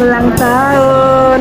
ulang tahun.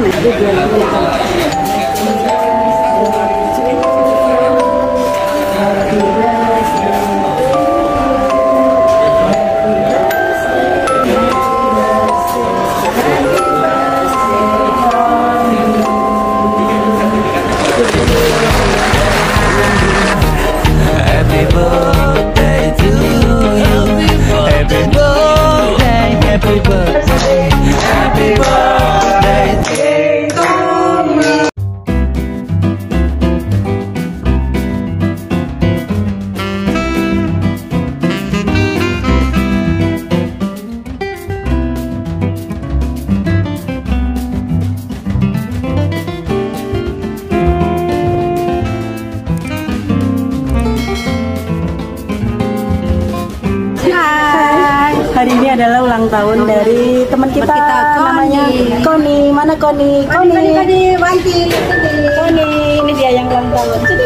Hari ini adalah ulang tahun dari teman kita, namanya Koni. Mana Koni? Koni, Wanti. Koni, ini dia yang ulang tahun. Jadi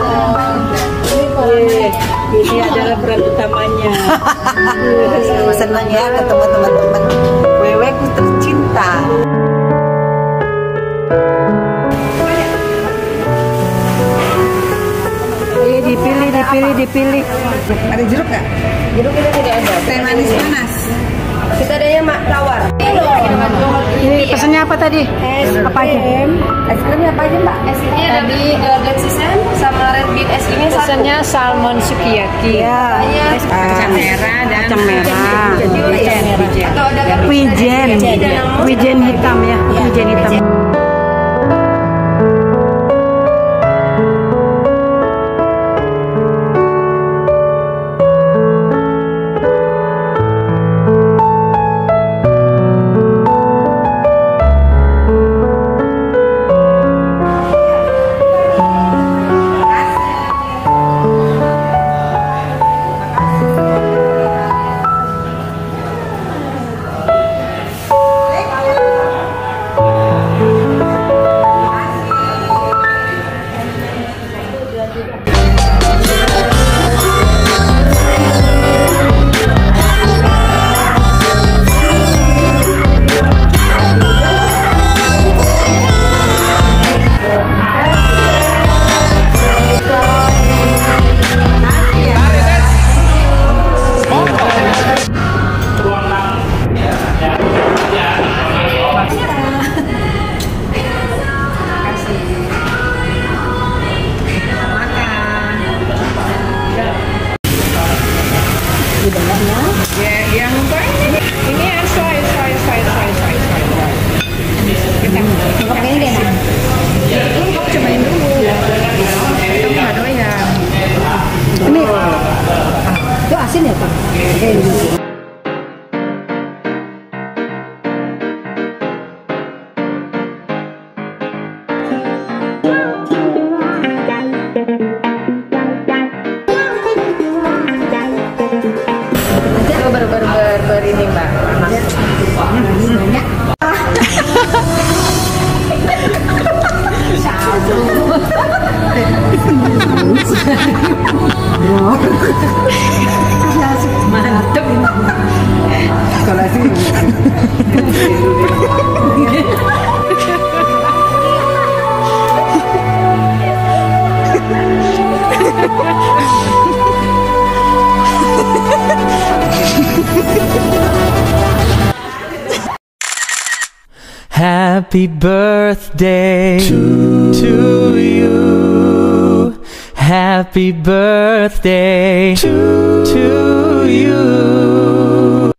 ini adalah peran utamanya. Senang ya ketemu teman-teman weweku tercinta. Dipilih. Ada jeruk nggak? Jeruk kita tidak ada. Teh manis panas. Kita adanya mak tawar. Ini pesannya apa tadi? Apa aja? Es krimnya apa aja mbak? Es krimnya tadi Golden Season sama Red Bean es krimnya satu. Pesannya salmon sukiyaki. Ya. Kacang merah dan Kacang merah. Atau ada Wijen hitam ya. Wijen hitam. Baru ini mbak. Mantap. Kalau sih. Happy birthday to you. Happy birthday to you.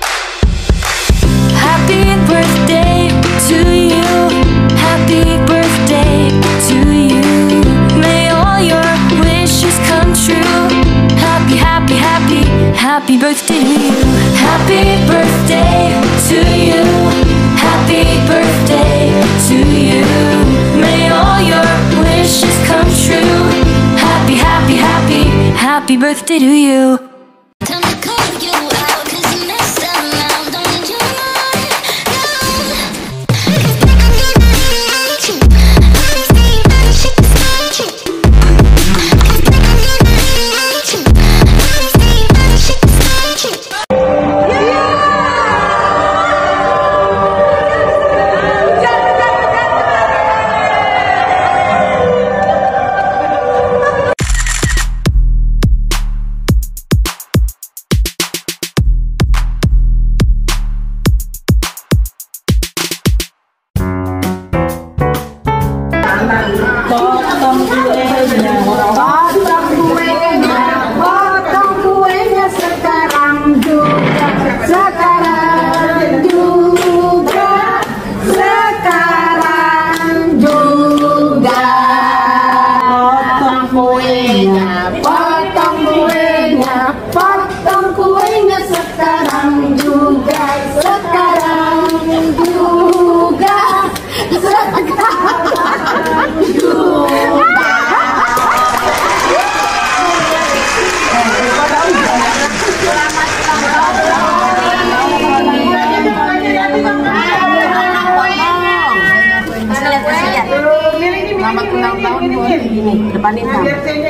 Happy birthday to you. Happy birthday to you. May all your wishes come true. Happy, happy, happy, happy birthday to you. Happy birthday to you. Happy birthday to you. May all your wishes come true. Happy, happy, happy, happy birthday to you. Time to call you out 'cause you messed around, don't you ulang tahun Ini depanin Bang.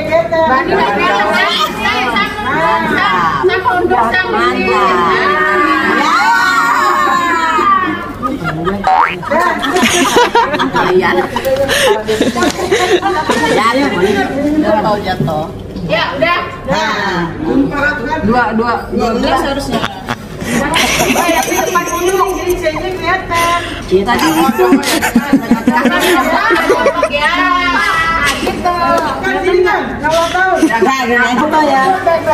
Kalian. Jatuh. Ya, udah. Dua gelas harusnya. Iya tadi itu. Ya, gitu. Nah, gini aja toh ya.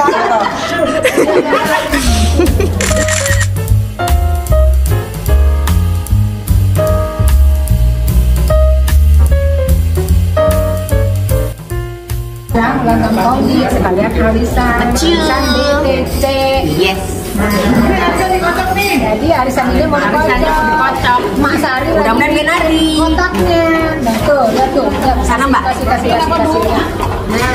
Ulang tahun Tony, sekalian Arisan BTC. Yes. Jadi arisan ini mau dikocok. Mak Sari Mudah-mudahan Genari. kotaknya. Nah, tuh, lihat tuh. Sana, Mbak. Kasih. Nah,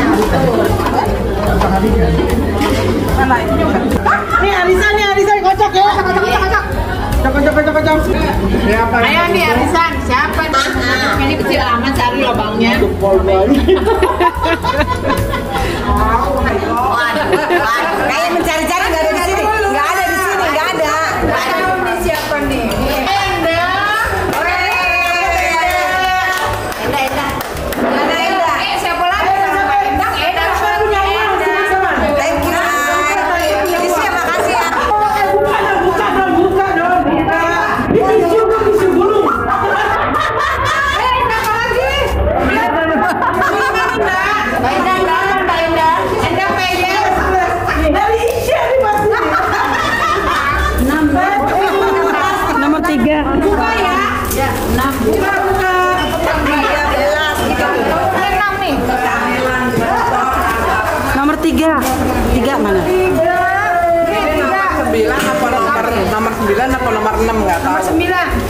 Nih Arisan kocok ya. Kocok. ayo nih arisan. Siapa nih? Ini kecil amat cari lubangnya. Kayak mencari-cari nggak ada di sini. Nggak ada di sini, nggak ada. Ini siapa nih? Enda. Siapa lagi? Endang. Thank you. Isi, makasih ya. Buka dong. Ini juga bisa gulung. Dari Isya nih Mas. Nomor 3. Buka ya. Ya, 6. Buka. 6 nih. Nomor 3. 3 mana? Nomor 9 apa nomor 6 nggak tahu. Nomor 9.